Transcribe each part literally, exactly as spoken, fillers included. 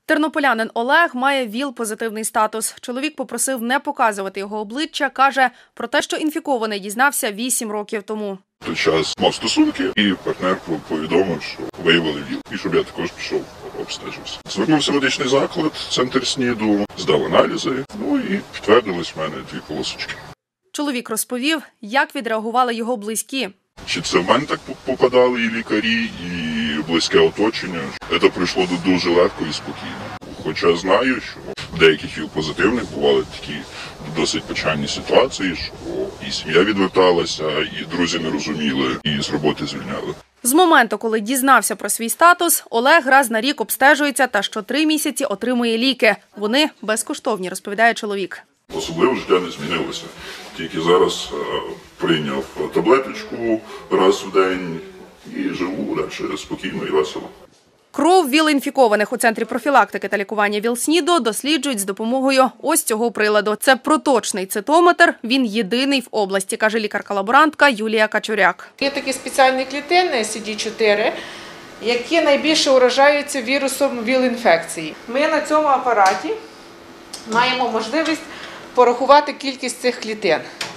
Тернополянин Олег має ВІЛ-позитивний статус. Чоловік попросив не показувати його обличчя. Каже, про те, що інфікований, дізнався вісім років тому. В той час мав стосунки і партнер повідомив, що виявили ВІЛ. І щоб я також пішов, обстежився. Звернувся в медичний заклад, центр СНІДу, здав аналізи, ну і підтвердились в мене дві полосочки. Чоловік розповів, як відреагували його близькі. Чи це в мене так попадали і лікарі, і близьке оточення. Це пройшло дуже легко і спокійно. Хоча знаю, що в деяких ВІЛ-позитивних бували такі досить печальні ситуації, що і сім'я відверталася, і друзі не розуміли, і з роботи звільняли. З моменту, коли дізнався про свій статус, Олег раз на рік обстежується та що три місяці отримує ліки. Вони безкоштовні, розповідає чоловік. Особливо життя не змінилося. Тільки зараз е, прийняв таблеточку раз в день і живу далі спокійно і весело. Кров ВІЛ-інфікованих у Центрі профілактики та лікування ВІЛ-СНІДу досліджують з допомогою ось цього приладу. Це проточний цитометр, він єдиний в області, каже лікарка-лаборантка Юлія Качуряк. Є такі спеціальні клітини Сі Ді чотири, які найбільше уражаються вірусом ВІЛ-інфекції. Ми на цьому апараті маємо можливість порахувати кількість цих клітин.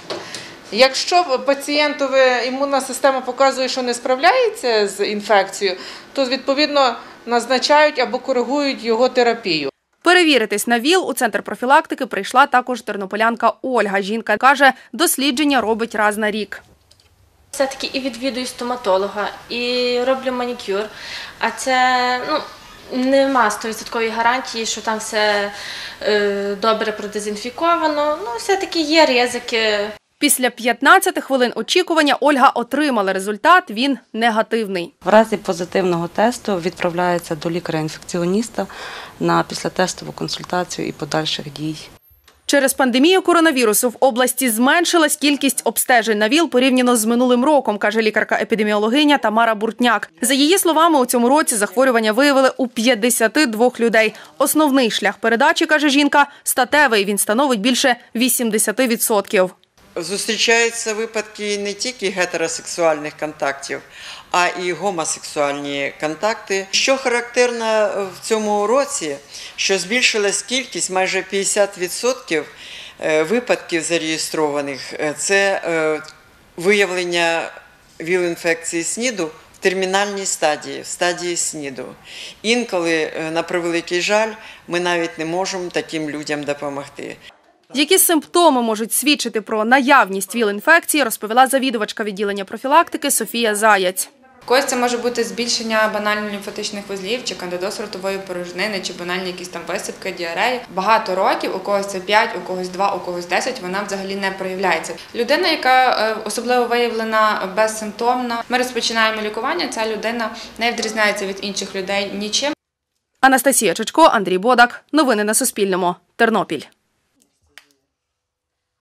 Якщо пацієнтова імунна система показує, що не справляється з інфекцією, то, відповідно, назначають або коригують його терапію. Перевіритись на ВІЛ у Центр профілактики прийшла також тернополянка Ольга. Жінка каже, дослідження робить раз на рік. Все-таки і відвідую стоматолога, і роблю манікюр, а це, ну, нема сто відсотків гарантії, що там все е, добре продезінфіковано, ну, все-таки є ризики. Після п'ятнадцяти хвилин очікування Ольга отримала результат, він негативний. В разі позитивного тесту відправляється до лікаря-інфекціоніста на післятестову консультацію і подальших дій. Через пандемію коронавірусу в області зменшилась кількість обстежень на ВІЛ порівняно з минулим роком, каже лікарка-епідеміологиня Тамара Буртняк. За її словами, у цьому році захворювання виявили у п'ятдесят два людей. Основний шлях передачі, каже жінка, статевий, він становить більше вісімдесят відсотків. Зустрічаються випадки не тільки гетеросексуальних контактів, а і гомосексуальні контакти. Що характерно в цьому році, що збільшилась кількість, майже п'ятдесят відсотків випадків зареєстрованих, це виявлення ВІЛ-інфекції СНІДу в термінальній стадії, в стадії СНІДу. Інколи, на превеликий жаль, ми навіть не можемо таким людям допомогти. Які симптоми можуть свідчити про наявність ВІЛ-інфекції, розповіла завідувачка відділення профілактики Софія Заяць. У когось це може бути збільшення банально лімфатичних вузлів, чи кандидоз ротової порожнини, чи банальні якісь там висипки, діареї. Багато років, у когось це п'ять, у когось два, у когось десять, вона взагалі не проявляється. Людина, яка особливо виявлена безсимптомно, ми розпочинаємо лікування, ця людина не відрізняється від інших людей нічим. Анастасія Чичко, Андрій Бодак. Новини на Суспільному. Тернопіль.